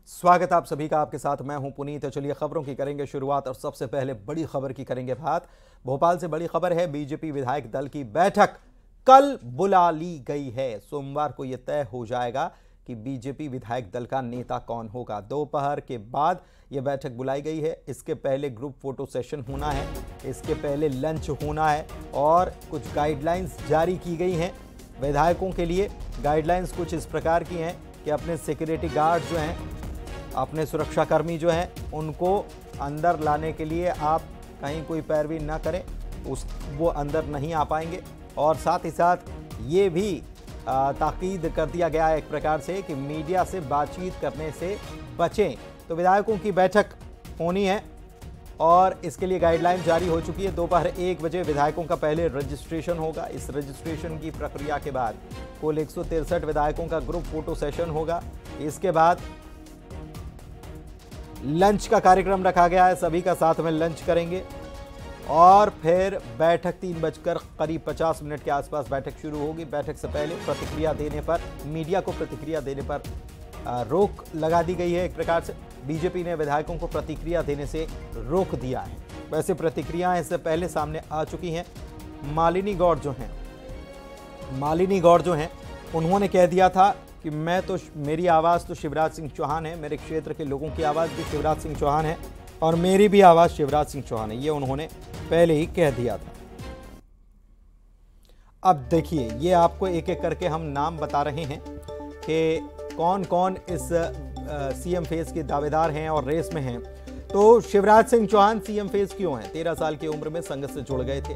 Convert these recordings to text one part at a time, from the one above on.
स्वागत आप सभी का। आपके साथ मैं हूं पुनीत। चलिए खबरों की करेंगे शुरुआत और सबसे पहले बड़ी खबर की करेंगे बात। भोपाल से बड़ी खबर है, बीजेपी विधायक दल की बैठक कल बुला ली गई है। सोमवार को यह तय हो जाएगा कि बीजेपी विधायक दल का नेता कौन होगा। दोपहर के बाद यह बैठक बुलाई गई है। इसके पहले ग्रुप फोटो सेशन होना है, इसके पहले लंच होना है और कुछ गाइडलाइंस जारी की गई हैं विधायकों के लिए। गाइडलाइंस कुछ इस प्रकार की हैं कि अपने सिक्योरिटी गार्ड जो हैं, अपने सुरक्षाकर्मी जो हैं, उनको अंदर लाने के लिए आप कहीं कोई पैरवी ना करें, वो अंदर नहीं आ पाएंगे। और साथ ही साथ ये भी ताकीद कर दिया गया है एक प्रकार से कि मीडिया से बातचीत करने से बचें। तो विधायकों की बैठक होनी है और इसके लिए गाइडलाइन जारी हो चुकी है। दोपहर 1 बजे विधायकों का पहले रजिस्ट्रेशन होगा। इस रजिस्ट्रेशन की प्रक्रिया के बाद कुल 163 विधायकों का ग्रुप फोटो सेशन होगा। इसके बाद लंच का कार्यक्रम रखा गया है, सभी का साथ में लंच करेंगे और फिर बैठक 3:50 के आसपास बैठक शुरू होगी। बैठक से पहले प्रतिक्रिया देने पर, मीडिया को प्रतिक्रिया देने पर रोक लगा दी गई है। एक प्रकार से बीजेपी ने विधायकों को प्रतिक्रिया देने से रोक दिया है। वैसे प्रतिक्रियाएं इससे पहले सामने आ चुकी हैं। मालिनी गौड़ जो हैं उन्होंने कह दिया था कि मेरी आवाज़ तो शिवराज सिंह चौहान है, मेरे क्षेत्र के लोगों की आवाज़ भी शिवराज सिंह चौहान है और मेरी भी आवाज़ शिवराज सिंह चौहान है। ये उन्होंने पहले ही कह दिया था। अब देखिए, ये आपको एक एक करके हम नाम बता रहे हैं कि कौन कौन इस सीएम फेज के दावेदार हैं और रेस में हैं। तो शिवराज सिंह चौहान सीएम फेज क्यों हैं? 13 साल की उम्र में संघ से जुड़ गए थे।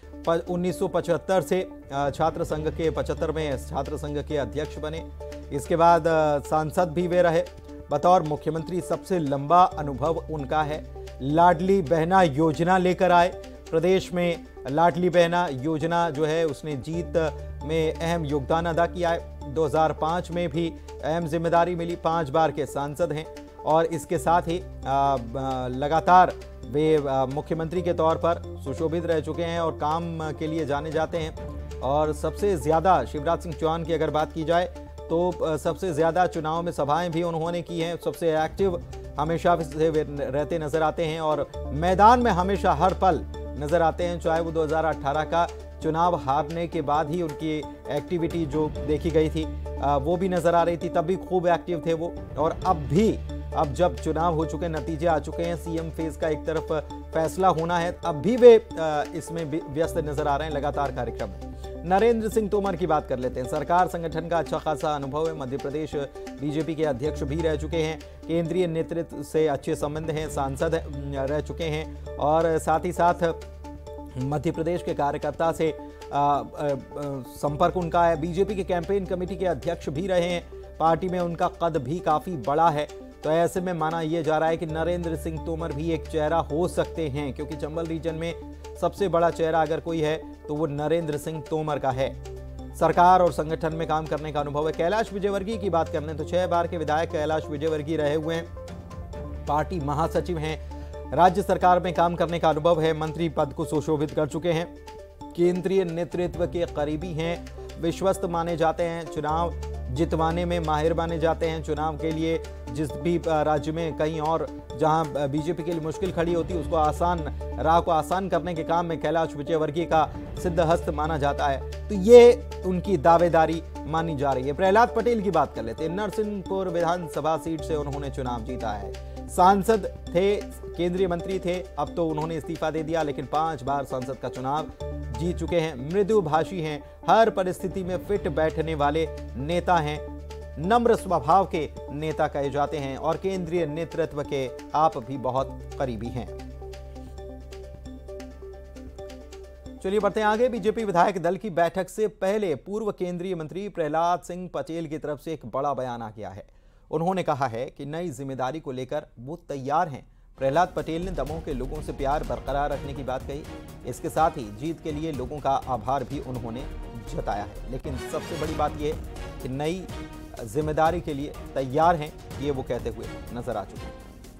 1975 से छात्र संघ के 75वें छात्र संघ के अध्यक्ष बने। इसके बाद सांसद भी वे रहे। बतौर मुख्यमंत्री सबसे लंबा अनुभव उनका है। लाडली बहना योजना लेकर आए प्रदेश में। लाडली बहना योजना जो है उसने जीत में अहम योगदान अदा किया है। 2005 में भी अहम जिम्मेदारी मिली। 5 बार के सांसद हैं और इसके साथ ही लगातार वे मुख्यमंत्री के तौर पर सुशोभित रह चुके हैं और काम के लिए जाने जाते हैं। और सबसे ज़्यादा शिवराज सिंह चौहान की अगर बात की जाए तो सबसे ज़्यादा चुनाव में सभाएं भी उन्होंने की हैं। सबसे एक्टिव हमेशा से वे रहते नज़र आते हैं और मैदान में हमेशा हर पल नज़र आते हैं। चाहे वो 2018 का चुनाव हारने के बाद ही उनकी एक्टिविटी जो देखी गई थी वो भी नज़र आ रही थी, तब भी खूब एक्टिव थे वो। और अब जब चुनाव हो चुके, नतीजे आ चुके हैं, सीएम फेज का एक तरफ फैसला होना है, अब भी वे इसमें व्यस्त नजर आ रहे हैं लगातार कार्यक्रम में। नरेंद्र सिंह तोमर की बात कर लेते हैं। सरकार संगठन का अच्छा खासा अनुभव है। मध्य प्रदेश बीजेपी के अध्यक्ष भी रह चुके हैं। केंद्रीय नेतृत्व से अच्छे संबंध हैं। सांसद रह चुके हैं और साथ ही साथ मध्य प्रदेश के कार्यकर्ता से संपर्क उनका है। बीजेपी के कैंपेन कमेटी के अध्यक्ष भी रहे हैं। पार्टी में उनका कद भी काफ़ी बड़ा है। तो ऐसे में माना यह जा रहा है कि नरेंद्र सिंह तोमर भी एक चेहरा हो सकते हैं, क्योंकि चंबल रीजन में सबसे बड़ा चेहरा अगर कोई है तो वो नरेंद्र सिंह तोमर का है। सरकार और संगठन में काम करने का अनुभव है। कैलाश विजयवर्गीय की बात करने तो 6 बार के विधायक कैलाश विजयवर्गीय रहे हुए हैं। पार्टी महासचिव हैं। राज्य सरकार में काम करने का अनुभव है। मंत्री पद को सुशोभित कर चुके हैं। केंद्रीय नेतृत्व के करीबी हैं। विश्वस्त माने जाते हैं। चुनाव जितवाने में माहिर माने जाते हैं। चुनाव के लिए जिस भी राज्य में कहीं और जहां बीजेपी के लिए मुश्किल खड़ी होती है, उसको राह को आसान करने के काम में कैलाश विजयवर्गीय का सिद्ध हस्त माना जाता है। तो ये उनकी दावेदारी मानी जा रही है। प्रहलाद पटेल की बात कर लेते हैं। नरसिंहपुर विधानसभा सीट से उन्होंने चुनाव जीता है। सांसद थे, केंद्रीय मंत्री थे, अब तो उन्होंने इस्तीफा दे दिया, लेकिन 5 बार संसद का चुनाव जीत चुके हैं। मृदुभाषी हैं। हर परिस्थिति में फिट बैठने वाले नेता हैं। नम्र स्वभाव के नेता कहे जाते हैं और केंद्रीय नेतृत्व के आप भी बहुत करीबी हैं। चलिए बढ़ते हैं आगे। बीजेपी विधायक दल की बैठक से पहले पूर्व केंद्रीय मंत्री प्रहलाद सिंह पटेल की तरफ से एक बड़ा बयान आ गया है। उन्होंने कहा है कि नई जिम्मेदारी को लेकर वो तैयार हैं। प्रहलाद पटेल ने दमोह के लोगों से प्यार बरकरार रखने की बात कही। इसके साथ ही जीत के लिए लोगों का आभार भी उन्होंने जताया है। लेकिन सबसे बड़ी बात यह कि नई जिम्मेदारी के लिए तैयार हैं, ये वो कहते हुए नजर आ चुके हैं।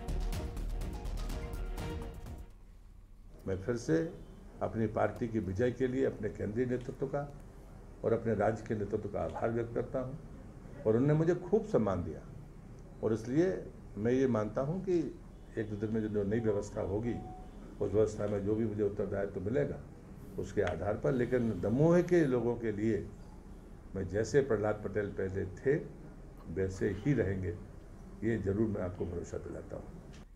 मैं फिर से अपनी पार्टी की विजय के लिए अपने केंद्रीय नेतृत्व का और अपने राज्य के नेतृत्व का आभार व्यक्त करता हूं और उन्होंने मुझे खूब सम्मान दिया और इसलिए मैं ये मानता हूँ कि 1-2 दिन में जो नई व्यवस्था होगी उस व्यवस्था में जो भी मुझे उत्तरदायित्व तो मिलेगा उसके आधार पर, लेकिन दमोह के लोगों के लिए मैं जैसे प्रहलाद पटेल पहले थे वैसे ही रहेंगे, ये जरूर मैं आपको भरोसा दिलाता हूँ।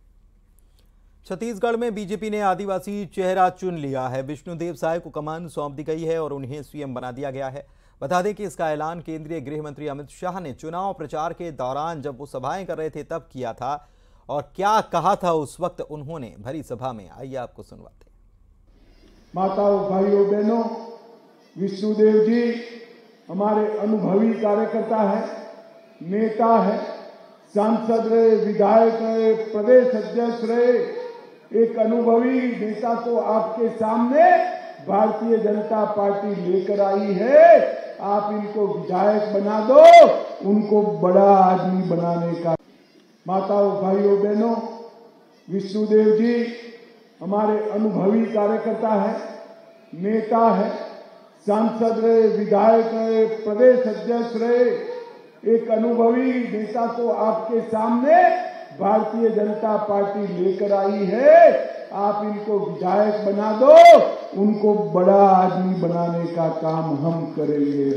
छत्तीसगढ़ में बीजेपी ने आदिवासी चेहरा चुन लिया है। विष्णुदेव साय को कमान सौंप दी गई है और उन्हें सीएम बना दिया गया है। बता दें कि इसका ऐलान केंद्रीय गृह मंत्री अमित शाह ने चुनाव प्रचार के दौरान जब वो सभाएं कर रहे थे तब किया था। और क्या कहा था उस वक्त उन्होंने भरी सभा में, आइए आपको सुनवाते हैं। माताओं, भाइयों, बहनों, विष्णुदेव जी हमारे अनुभवी कार्यकर्ता है, नेता है, सांसद रहे, विधायक रहे, प्रदेश अध्यक्ष रहे। एक अनुभवी नेता को आपके सामने भारतीय जनता पार्टी लेकर आई है। आप इनको विधायक बना दो, उनको बड़ा आदमी बनाने का। माताओं, भाइयों, बहनों, विष्णुदेव जी हमारे अनुभवी कार्यकर्ता है, नेता है, सांसद रहे, विधायक रहे, प्रदेश अध्यक्ष रहे। एक अनुभवी नेता को आपके सामने भारतीय जनता पार्टी लेकर आई है। आप इनको विधायक बना दो, उनको बड़ा आदमी बनाने का काम हम करेंगे।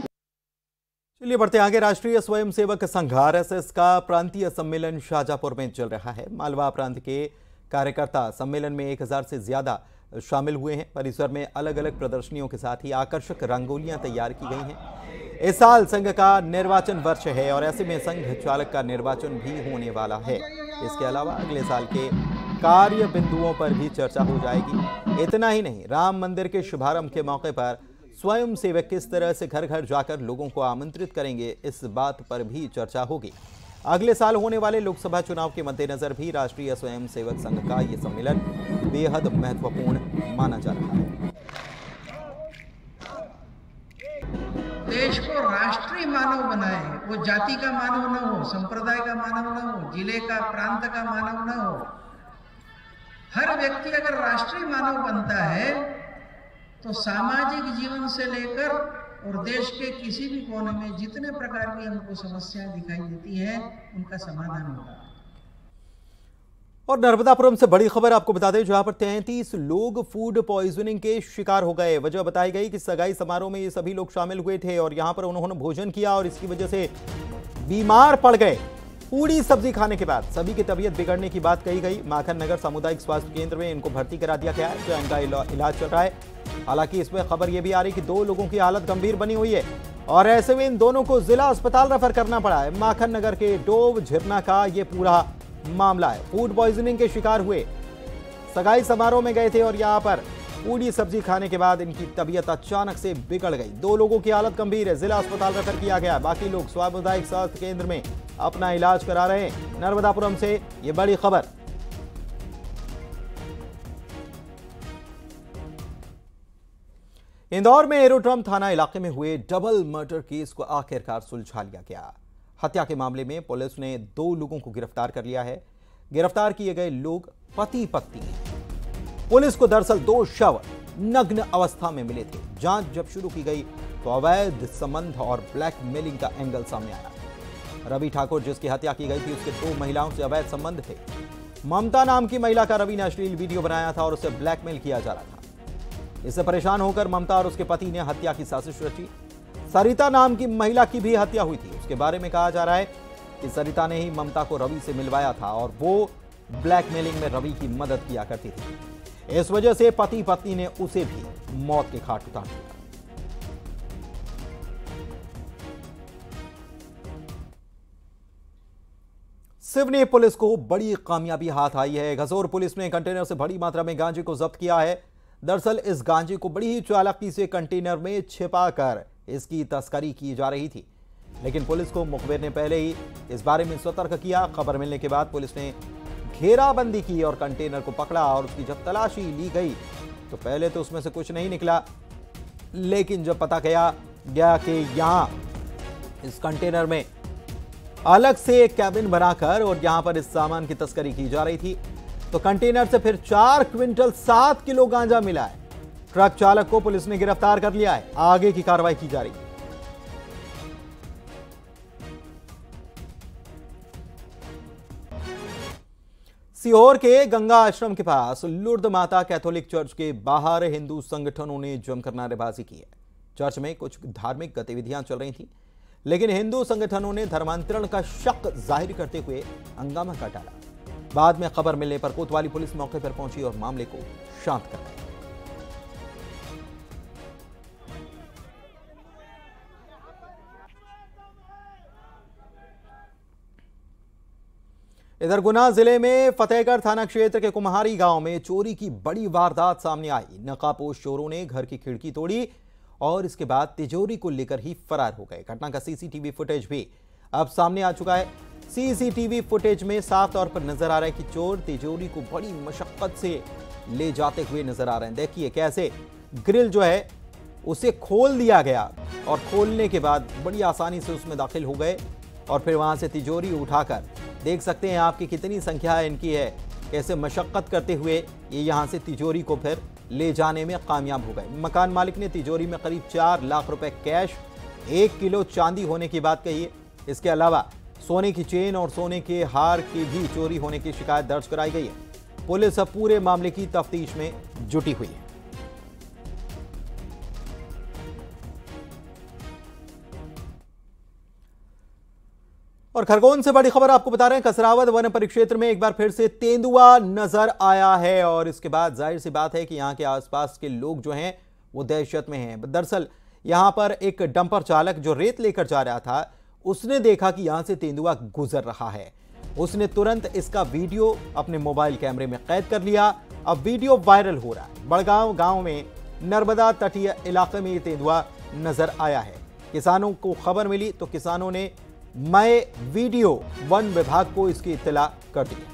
चलिए बढ़ते आगे। राष्ट्रीय स्वयंसेवक संघ आरएसएस का प्रांतीय सम्मेलन शाजापुर में चल रहा है। मालवा प्रांत के कार्यकर्ता सम्मेलन में 1000 से ज्यादा शामिल हुए हैं। परिसर में अलग अलग प्रदर्शनियों के साथ ही आकर्षक रंगोलियां तैयार की गई हैं। इस साल संघ का निर्वाचन वर्ष है और ऐसे में संघ चालक का निर्वाचन भी होने वाला है। इसके अलावा अगले साल के कार्य बिंदुओं पर भी चर्चा हो जाएगी। इतना ही नहीं, राम मंदिर के शुभारंभ के मौके पर स्वयं सेवक किस तरह से घर घर जाकर लोगों को आमंत्रित करेंगे, इस बात पर भी चर्चा होगी। अगले साल होने वाले लोकसभा चुनाव के मद्देनजर भी राष्ट्रीय स्वयंसेवक संघ का यह सम्मेलन बेहद महत्वपूर्ण माना जा रहा है। देश को राष्ट्रीय मानव बनाए, वो जाति का मानव न हो, संप्रदाय का मानव न हो, जिले का, प्रांत का मानव न हो। हर व्यक्ति अगर राष्ट्रीय मानव बनता है तो सामाजिक जीवन से लेकर और देश के किसी भी कोने में जितने प्रकार की हमको समस्याएं दिखाई देती हैं उनका समाधान होगा। और नर्मदापुरम से बड़ी खबर आपको बता दें, जहां पर 33 लोग फूड पॉइजनिंग के शिकार हो गए। वजह बताई गई कि सगाई समारोह में ये सभी लोग शामिल हुए थे और यहां पर उन्होंने भोजन किया और इसकी वजह से बीमार पड़ गए। पूरी सब्जी खाने के बाद सभी की तबीयत बिगड़ने की बात कही गई। माखन नगर सामुदायिक स्वास्थ्य केंद्र में इनको भर्ती करा दिया गया है, जहां इनका इलाज चल रहा है। हालांकि इसमें खबर यह भी आ रही कि 2 लोगों की हालत गंभीर बनी हुई है और ऐसे में इन दोनों को जिला अस्पताल रेफर करना पड़ा है। माखन नगर के डोव झिरना का यह पूरा मामला है। फूड पॉइजनिंग के शिकार हुए, सगाई समारोह में गए थे और यहां पर पूरी सब्जी खाने के बाद इनकी तबीयत अचानक से बिगड़ गई। 2 लोगों की हालत गंभीर है, जिला अस्पताल रेफर किया गया। बाकी लोग सामुदायिक स्वास्थ्य केंद्र में अपना इलाज करा रहे हैं। नर्मदापुरम से यह बड़ी खबर। इंदौर में एरोड्रम थाना इलाके में हुए डबल मर्डर केस को आखिरकार सुलझा लिया गया। हत्या के मामले में पुलिस ने 2 लोगों को गिरफ्तार कर लिया है। गिरफ्तार किए गए लोग पति पत्नी हैं। पुलिस को दरअसल 2 शव नग्न अवस्था में मिले थे। जांच जब शुरू की गई तो अवैध संबंध और ब्लैकमेलिंग का एंगल सामने आया। रवि ठाकुर, जिसकी हत्या की गई थी, उसके 2 महिलाओं से अवैध संबंध थे। ममता नाम की महिला का रवि ने अश्लील वीडियो बनाया था और उसे ब्लैकमेल किया जा रहा था। इससे परेशान होकर ममता और उसके पति ने हत्या की साजिश रची। सरिता नाम की महिला की भी हत्या हुई थी। उसके बारे में कहा जा रहा है कि सरिता ने ही ममता को रवि से मिलवाया था और वो ब्लैकमेलिंग में रवि की मदद किया करती थी। इस वजह से पति पत्नी ने उसे भी मौत के घाट उतार दिया। सिवनी पुलिस को बड़ी कामयाबी हाथ आई है। गजोर पुलिस ने कंटेनर से बड़ी मात्रा में गांजे को जब्त किया है। दरअसल इस गांजे को बड़ी ही चालाकी से कंटेनर में छिपाकर इसकी तस्करी की जा रही थी, लेकिन पुलिस को मुखबिर ने पहले ही इस बारे में सतर्क किया। खबर मिलने के बाद पुलिस ने घेराबंदी की और कंटेनर को पकड़ा और उसकी जब तलाशी ली गई तो पहले तो उसमें से कुछ नहीं निकला, लेकिन जब पता गया कि यहां इस कंटेनर में अलग से एक कैबिन बनाकर और यहां पर इस सामान की तस्करी की जा रही थी, तो कंटेनर से फिर 4 क्विंटल 7 किलो गांजा मिला है। ट्रक चालक को पुलिस ने गिरफ्तार कर लिया है। आगे की कार्रवाई की जा रही है। सीहोर के गंगा आश्रम के पास लुर्द माता कैथोलिक चर्च के बाहर हिंदू संगठनों ने जमकर नारेबाजी की है। चर्च में कुछ धार्मिक गतिविधियां चल रही थी, लेकिन हिंदू संगठनों ने धर्मांतरण का शक जाहिर करते हुए हंगामा कर डाला। बाद में खबर मिलने पर कोतवाली पुलिस मौके पर पहुंची और मामले को शांत कर दी। इधर गुना जिले में फतेहगढ़ थाना क्षेत्र के कुम्हारी गांव में चोरी की बड़ी वारदात सामने आई। नकाबपोश चोरों ने घर की खिड़की तोड़ी और इसके बाद तिजोरी को लेकर ही फरार हो गए। घटना का सीसीटीवी फुटेज भी अब सामने आ चुका है। सीसीटीवी फुटेज में साफ तौर पर नजर आ रहा है कि चोर तिजोरी को बड़ी मशक्कत से ले जाते हुए नजर आ रहे हैं। देखिए कैसे ग्रिल जो है उसे खोल दिया गया और खोलने के बाद बड़ी आसानी से उसमें दाखिल हो गए और फिर वहां से तिजोरी उठाकर, देख सकते हैं आपकी कितनी संख्या इनकी है, कैसे मशक्कत करते हुए ये यहां से तिजोरी को फिर ले जाने में कामयाब हो गए। मकान मालिक ने तिजोरी में करीब 4 लाख रुपए कैश, 1 किलो चांदी होने की बात कही है। इसके अलावा सोने की चेन और सोने के हार की भी चोरी होने की शिकायत दर्ज कराई गई है। पुलिस अब पूरे मामले की तफ्तीश में जुटी हुई है। और खरगोन से बड़ी खबर आपको बता रहे हैं, कसरावद वन परिक्षेत्र में एक बार फिर से तेंदुआ नजर आया है और इसके बाद जाहिर सी बात है कि यहां के आसपास के लोग जो हैं वो दहशत में हैं। दरअसल यहां पर एक डंपर चालक जो रेत लेकर जा रहा था, उसने देखा कि यहां से तेंदुआ गुजर रहा है। उसने तुरंत इसका वीडियो अपने मोबाइल कैमरे में कैद कर लिया। अब वीडियो वायरल हो रहा है। बड़गांव गांव में नर्मदा तटीय इलाके में ये तेंदुआ नजर आया है। किसानों को खबर मिली तो किसानों ने मैं वीडियो वन विभाग को इसकी इत्तला कर दी।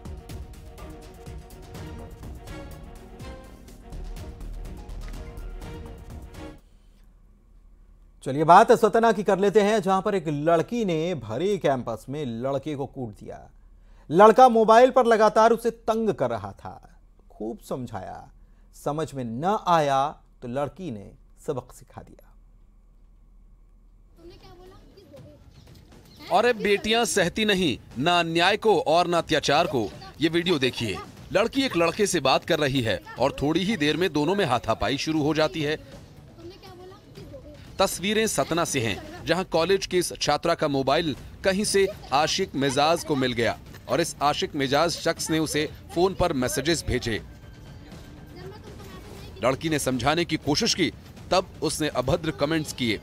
चलिए बात सतना की कर लेते हैं, जहां पर एक लड़की ने भरे कैंपस में लड़के को कूट दिया। लड़का मोबाइल पर लगातार उसे तंग कर रहा था। खूब समझाया, समझ में न आया तो लड़की ने सबक सिखा दिया। और अब बेटियां सहती नहीं ना अन्याय को और ना अत्याचार को। ये वीडियो देखिए, लड़की एक लड़के से बात कर रही है और थोड़ी ही देर में दोनों में हाथापाई शुरू हो जाती है। तस्वीरें सतना से हैं, जहां कॉलेज की इस छात्रा का मोबाइल कहीं से आशिक मिजाज को मिल गया और इस आशिक मिजाज शख्स ने उसे फोन पर मैसेजेस भेजे। लड़की ने समझाने की कोशिश की, तब उसने अभद्र कमेंट्स किए,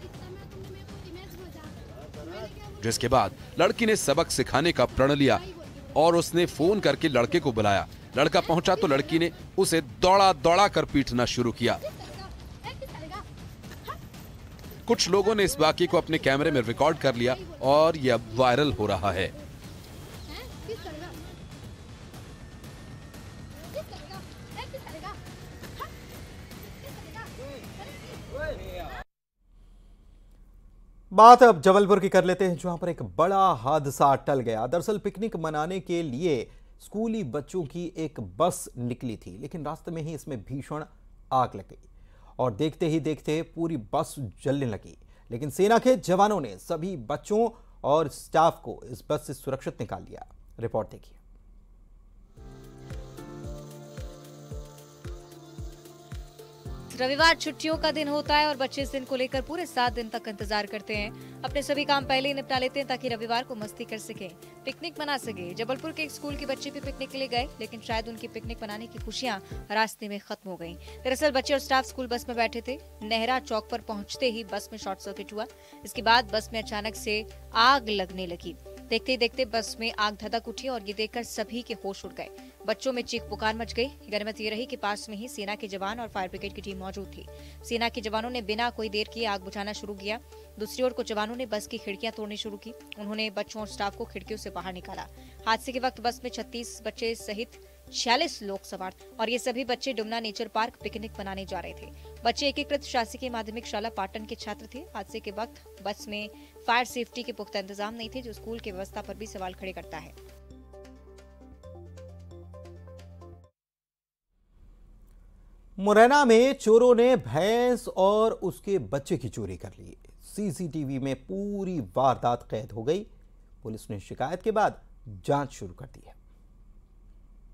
जिसके बाद लड़की ने सबक सिखाने का प्रण लिया और उसने फोन करके लड़के को बुलाया। लड़का पहुंचा तो लड़की ने उसे दौड़ा दौड़ा कर पीटना शुरू किया। कुछ लोगों ने इस वाकये को अपने कैमरे में रिकॉर्ड कर लिया और यह अब वायरल हो रहा है। बात अब जबलपुर की कर लेते हैं, जहां पर एक बड़ा हादसा टल गया। दरअसल पिकनिक मनाने के लिए स्कूली बच्चों की एक बस निकली थी, लेकिन रास्ते में ही इसमें भीषण आग लग गई और देखते ही देखते पूरी बस जलने लगी। लेकिन सेना के जवानों ने सभी बच्चों और स्टाफ को इस बस से सुरक्षित निकाल लिया। रिपोर्ट देखिए। रविवार छुट्टियों का दिन होता है और बच्चे इस दिन को लेकर पूरे 7 दिन तक इंतजार करते हैं। अपने सभी काम पहले ही निपटा लेते हैं ताकि रविवार को मस्ती कर सके, पिकनिक मना सके। जबलपुर के एक स्कूल के बच्चे भी पिकनिक के लिए गए, लेकिन शायद उनकी पिकनिक मनाने की खुशियां रास्ते में खत्म हो गईं। दरअसल बच्चे और स्टाफ स्कूल बस में बैठे थे। नेहरा चौक पर पहुंचते ही बस में शॉर्ट सर्किट हुआ। इसके बाद बस में अचानक से आग लगने लगी। देखते ही देखते बस में आग धधक उठी और ये देखकर सभी के होश उड़ गए। बच्चों में चीख पुकार मच गई। गनीमत ये रही कि पास में ही सेना के जवान और फायर ब्रिगेड की टीम मौजूद थी। सेना के जवानों ने बिना कोई देर किए आग बुझाना शुरू किया। दूसरी ओर कुछ जवानों ने बस की खिड़कियां तोड़नी शुरू की। उन्होंने बच्चों और स्टाफ को खिड़कियों से बाहर निकाला। हादसे के वक्त बस में 36 बच्चे सहित 46 लोग सवार और ये सभी बच्चे डुमना नेचर पार्क पिकनिक मनाने जा रहे थे। बच्चे एकीकृत शासकीय माध्यमिक शाला पाटन के छात्र थे। हादसे के वक्त बस में फायर सेफ्टी के पुख्ता इंतजाम नहीं थे, जो स्कूल की व्यवस्था पर भी सवाल खड़े करता है। मुरैना में चोरों ने भैंस और उसके बच्चे की चोरी कर ली। सीसीटीवी में पूरी वारदात कैद हो गई। पुलिस ने शिकायत के बाद जांच शुरू कर दी है।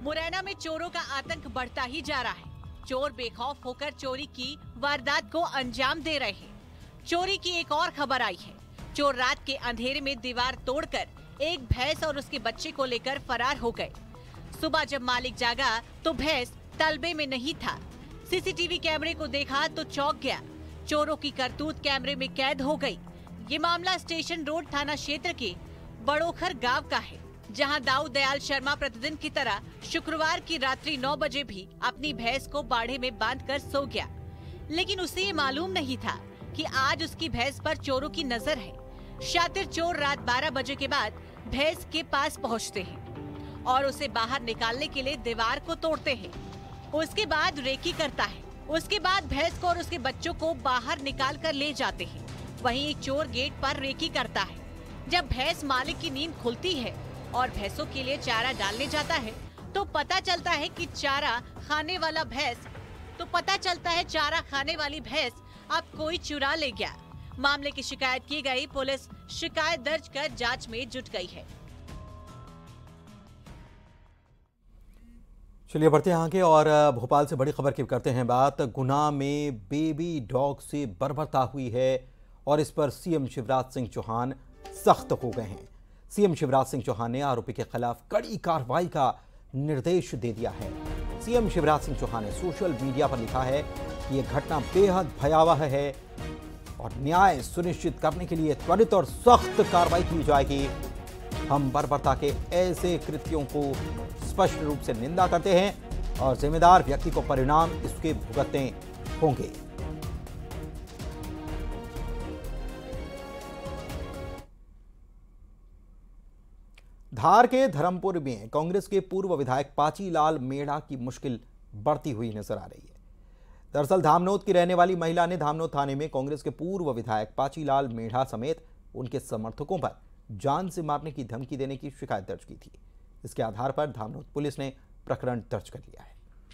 मुरैना में चोरों का आतंक बढ़ता ही जा रहा है। चोर बेखौफ होकर चोरी की वारदात को अंजाम दे रहे हैं। चोरी की एक और खबर आई है। चोर रात के अंधेरे में दीवार तोड़कर एक भैंस और उसके बच्चे को लेकर फरार हो गए। सुबह जब मालिक जागा तो भैंस तलबे में नहीं था। सीसीटीवी कैमरे को देखा तो चौंक गया। चोरों की करतूत कैमरे में कैद हो गई। ये मामला स्टेशन रोड थाना क्षेत्र के बड़ोखर गांव का है, जहां दाऊद दयाल शर्मा प्रतिदिन की तरह शुक्रवार की रात्रि 9 बजे भी अपनी भैंस को बाड़े में बांधकर सो गया। लेकिन उसे ये मालूम नहीं था कि आज उसकी भैंस पर चोरों की नजर है। शातिर चोर रात 12 बजे के बाद भैंस के पास पहुंचते हैं और उसे बाहर निकालने के लिए दीवार को तोड़ते हैं। उसके बाद रेकी करता है। उसके बाद भैंस को और उसके बच्चों को बाहर निकाल कर ले जाते हैं। वहीं एक चोर गेट पर रेकी करता है। जब भैंस मालिक की नींद खुलती है और भैंसों के लिए चारा डालने जाता है तो पता चलता है कि चारा खाने वाली भैंस अब कोई चुरा ले गया। मामले की शिकायत की गई। पुलिस शिकायत दर्ज कर जांच में जुट गई है। चलिए बढ़ते हैं आगे और भोपाल से बड़ी खबर की करते हैं बात। गुना में बेबी डॉग से बर्बरता हुई है और इस पर सीएम शिवराज सिंह चौहान सख्त हो गए हैं। सीएम शिवराज सिंह चौहान ने आरोपी के खिलाफ कड़ी कार्रवाई का निर्देश दे दिया है। सीएम शिवराज सिंह चौहान ने सोशल मीडिया पर लिखा है कि यह घटना बेहद भयावह है और न्याय सुनिश्चित करने के लिए त्वरित और सख्त कार्रवाई की जाएगी। हम बर्बरता के ऐसे कृत्यों को स्पष्ट रूप से निंदा करते हैं और जिम्मेदार व्यक्ति को परिणाम इसके भुगतने होंगे। धार के धर्मपुर में कांग्रेस के पूर्व विधायक पाचीलाल मेढ़ा की मुश्किल बढ़ती हुई नजर आ रही है। दरअसल धामनोद की रहने वाली महिला ने धामनोद थाने में कांग्रेस के पूर्व विधायक पाचीलाल मेढ़ा समेत उनके समर्थकों पर जान से मारने की धमकी देने की शिकायत दर्ज की थी। इसके आधार पर धामनोद पुलिस ने प्रकरण दर्ज कर लिया है।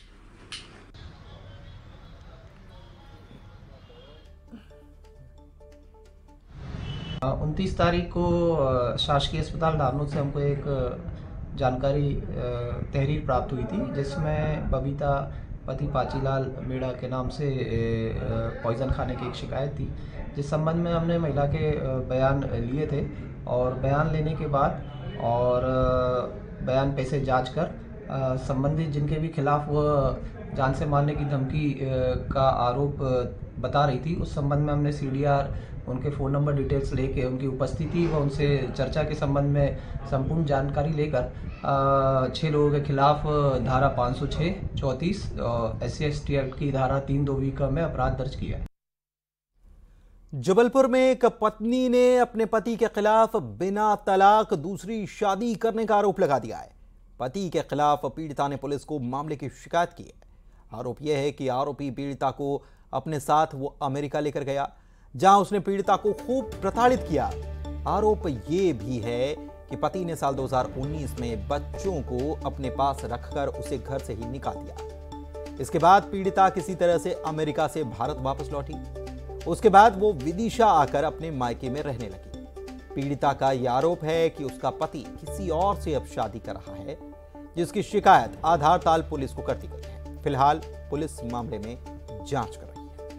29 तारीख को शासकीय अस्पताल धामनोद से हमको एक जानकारी तहरीर प्राप्त हुई थी, जिसमें बबीता पति पाचीलाल मेढ़ा के नाम से पॉइजन खाने की एक शिकायत थी, जिस संबंध में हमने महिला के बयान लिए थे और बयान लेने के बाद और बयान पे से जांच कर संबंधित जिनके भी खिलाफ वह जान से मारने की धमकी का आरोप बता रही थी, उस संबंध में हमने सीडीआर उनके फ़ोन नंबर डिटेल्स लेके उनकी उपस्थिति व उनसे चर्चा के संबंध में संपूर्ण जानकारी लेकर 6 लोगों के खिलाफ धारा 506, 34 SC/ST एक्ट की धारा 3(2)(क) में अपराध दर्ज किया है। जबलपुर में एक पत्नी ने अपने पति के खिलाफ बिना तलाक दूसरी शादी करने का आरोप लगा दिया है। पति के खिलाफ पीड़िता ने पुलिस को मामले की शिकायत की है। आरोप यह है कि आरोपी पीड़िता को अपने साथ वो अमेरिका लेकर गया, जहां उसने पीड़िता को खूब प्रताड़ित किया। आरोप ये भी है कि पति ने साल 2019 में बच्चों को अपने पास रखकर उसे घर से ही निकाल दिया। इसके बाद पीड़िता किसी तरह से अमेरिका से भारत वापस लौटी। उसके बाद वो विदिशा आकर अपने मायके में रहने लगी। पीड़िता का यह आरोप है कि उसका पति किसी और से अब शादी कर रहा है, जिसकी शिकायत आधारताल पुलिस को कर दी गई है। फिलहाल पुलिस मामले में जांच कर रही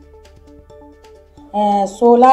है।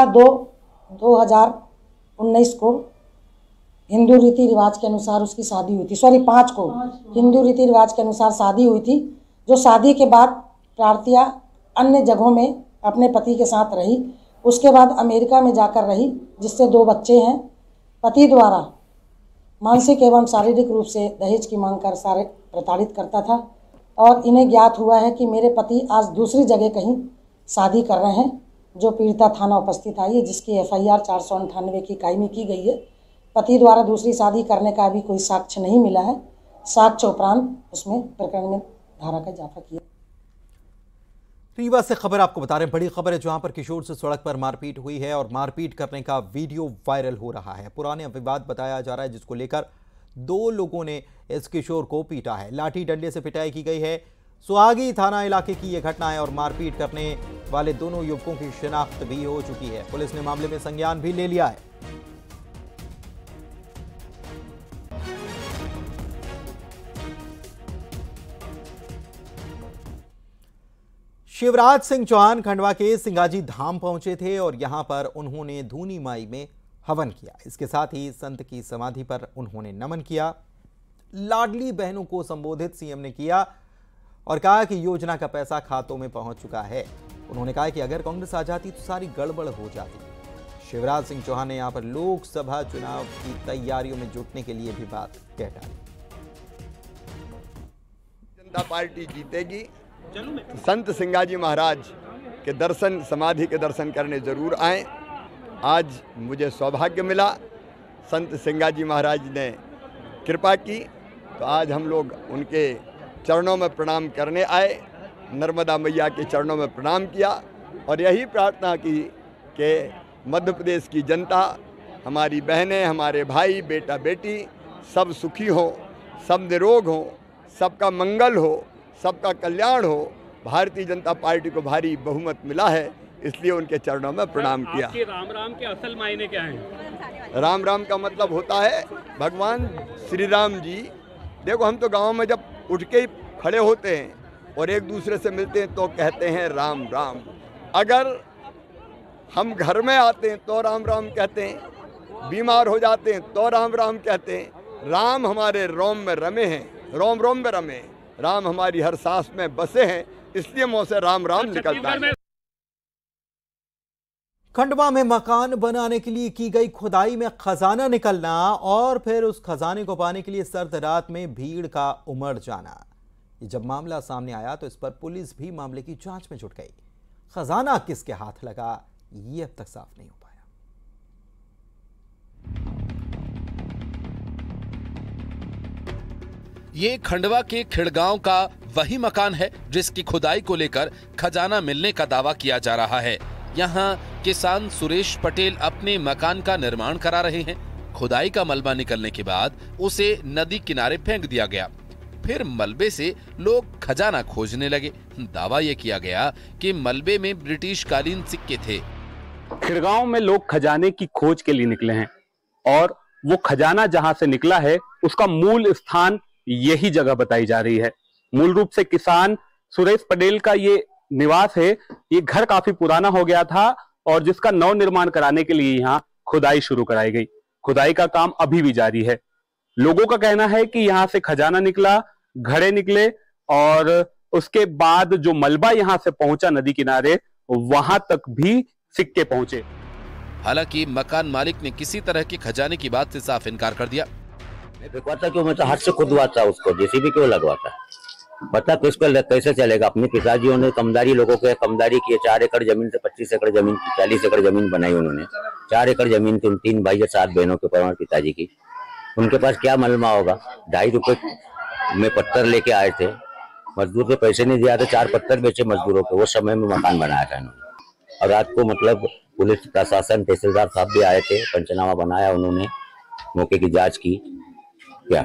16/2/2019 को हिंदू रीति रिवाज के अनुसार उसकी शादी हुई थी। 5 को हिंदू रीति रिवाज के अनुसार शादी हुई थी। जो शादी के बाद प्रार्थिया अन्य जगहों में अपने पति के साथ रही, उसके बाद अमेरिका में जाकर रही, जिससे 2 बच्चे हैं। पति द्वारा मानसिक एवं शारीरिक रूप से दहेज की मांग कर सारे प्रताड़ित करता था और इन्हें ज्ञात हुआ है कि मेरे पति आज दूसरी जगह कहीं शादी कर रहे हैं। जो पीड़िता थाना उपस्थित आई है, जिसकी FIR 498 की कायमी की गई है। पति द्वारा दूसरी शादी करने का अभी कोई साक्ष्य नहीं मिला है। साक्ष्य उपरांत उसमें प्रकरण में धारा का इजाफा किया। रीवा से खबर आपको बता रहे हैं, बड़ी खबर है, जहां पर किशोर से सड़क पर मारपीट हुई है और मारपीट करने का वीडियो वायरल हो रहा है। पुराने विवाद बताया जा रहा है, जिसको लेकर 2 लोगों ने इस किशोर को पीटा है। लाठी डंडे से पिटाई की गई है। सुहागी थाना इलाके की यह घटना है और मारपीट करने वाले दोनों युवकों की शिनाख्त भी हो चुकी है। पुलिस ने मामले में संज्ञान भी ले लिया है। शिवराज सिंह चौहान खंडवा के सिंगाजी धाम पहुंचे थे और यहां पर उन्होंने धूनी माई में हवन किया। इसके साथ ही संत की समाधि पर उन्होंने नमन किया। लाडली बहनों को संबोधित सीएम ने किया और कहा कि योजना का पैसा खातों में पहुंच चुका है। उन्होंने कहा कि अगर कांग्रेस आ जाती तो सारी गड़बड़ हो जाती। शिवराज सिंह चौहान ने यहां पर लोकसभा चुनाव की तैयारियों में जुटने के लिए भी बात कह डाली। जनता पार्टी जीतेगी। संत सिंगाजी महाराज के दर्शन, समाधि के दर्शन करने जरूर आए। आज मुझे सौभाग्य मिला, संत सिंगाजी महाराज ने कृपा की, तो आज हम लोग उनके चरणों में प्रणाम करने आए। नर्मदा मैया के चरणों में प्रणाम किया और यही प्रार्थना की कि मध्य प्रदेश की जनता, हमारी बहनें, हमारे भाई, बेटा बेटी सब सुखी हो, सब निरोग हो, सबका मंगल हो, सबका कल्याण हो। भारतीय जनता पार्टी को भारी बहुमत मिला है, इसलिए उनके चरणों में प्रणाम किया। आपके राम राम के असल मायने क्या हैं? राम राम का मतलब होता है भगवान श्री राम जी। देखो, हम तो गांव में जब उठ के ही खड़े होते हैं और एक दूसरे से मिलते हैं तो कहते हैं राम राम। अगर हम घर में आते हैं तो राम राम कहते हैं, बीमार हो जाते हैं तो राम राम कहते हैं। राम हमारे रोम में रमे हैं, रोम रोम में रमे। राम हमारी हर सांस में बसे हैं, इसलिए मुंह से राम राम निकलता है। खंडवा में मकान बनाने के लिए की गई खुदाई में खजाना निकलना और फिर उस खजाने को पाने के लिए सर्द रात में भीड़ का उमड़ जाना। ये जब मामला सामने आया तो इस पर पुलिस भी मामले की जांच में जुट गई। खजाना किसके हाथ लगा, ये अब तक साफ नहीं हो पाया। ये खंडवा के खिड़गांव का वही मकान है जिसकी खुदाई को लेकर खजाना मिलने का दावा किया जा रहा है। यहाँ किसान सुरेश पटेल अपने मकान का निर्माण करा रहे हैं। खुदाई का मलबा निकलने के बाद उसे नदी किनारे फेंक दिया गया। फिर मलबे से लोग खजाना खोजने लगे। दावा यह किया गया कि मलबे में ब्रिटिश कालीन सिक्के थे। खिड़गांव में लोग खजाने की खोज के लिए निकले हैं और वो खजाना जहां से निकला है उसका मूल स्थान यही जगह बताई जा रही है। मूल रूप से किसान सुरेश पटेल का ये निवास है। ये घर काफी पुराना हो गया था और जिसका नव निर्माण कराने के लिए यहाँ खुदाई शुरू कराई गई। खुदाई का काम अभी भी जारी है। लोगों का कहना है कि यहाँ से खजाना निकला, घड़े निकले और उसके बाद जो मलबा यहाँ से पहुंचा नदी किनारे, वहां तक भी सिक्के पहुंचे। हालांकि मकान मालिक ने किसी तरह के खजाने की बात से साफ इनकार कर दिया। मैं बिकवाता क्यों, मैं तो हाथ से खुदवाता उसको, जेसीबी क्यों लगवाता, पता किस पर कैसे चलेगा। अपने पिताजियों ने कमदारी लोगों के कमदारी किए। 4 एकड़ जमीन से 25 एकड़ जमीन, 40 एकड़ जमीन बनाई उन्होंने। 4 एकड़ जमीन थी 3 भाई 7 बहनों के पर पिताजी की। उनके पास क्या मलमा होगा। 2.5 रुपए में पत्थर लेके आए थे, मजदूर के पैसे नहीं दिया था, 4 पत्थर बेचे मजदूरों को। वो समय में मकान बनाया था इन्होंने। और रात को मतलब पुलिस प्रशासन, तहसीलदार साहब भी आए थे, पंचनामा बनाया उन्होंने, मौके की जांच की क्या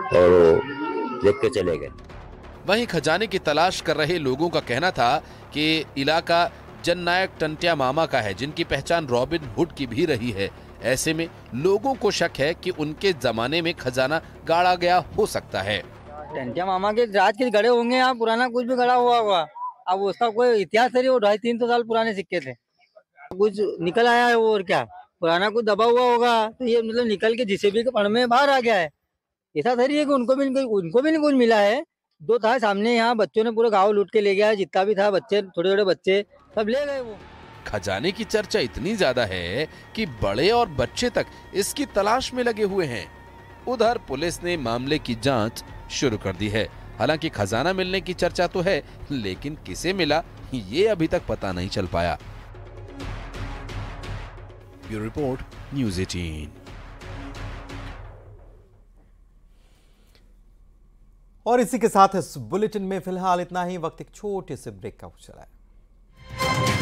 और देख के चले गए। वहीं खजाने की तलाश कर रहे लोगों का कहना था कि इलाका जननायक टंटिया मामा का है, जिनकी पहचान रॉबिन हुड की भी रही है। ऐसे में लोगों को शक है कि उनके जमाने में खजाना गाड़ा गया हो सकता है। टंटिया मामा के राज के गड़े होंगे, यहाँ पुराना कुछ भी गड़ा हुआ होगा। अब उसका कोई इतिहास है, वो 250-300 साल पुराने सिक्के थे, कुछ निकल आया है वो, और क्या पुराना कुछ दबा हुआ होगा तो ये मतलब निकल के जेसीबी के पड़ में बाहर आ गया है। ऐसा थोड़ी है कि उनको भी नहीं कुछ मिला है। 2 था सामने, यहाँ बच्चों ने पूरा गाँव लूट के ले गया, जितना भी था बच्चे, थोड़े थोड़े बच्चे सब ले गए। वो खजाने की चर्चा इतनी ज्यादा है कि बड़े और बच्चे तक इसकी तलाश में लगे हुए हैं। उधर पुलिस ने मामले की जांच शुरू कर दी है। हालांकि खजाना मिलने की चर्चा तो है, लेकिन किसे मिला ये अभी तक पता नहीं चल पाया। Bureau report, news 18। और इसी के साथ इस बुलेटिन में फिलहाल इतना ही। वक्त एक छोटे से ब्रेक का हो चला है।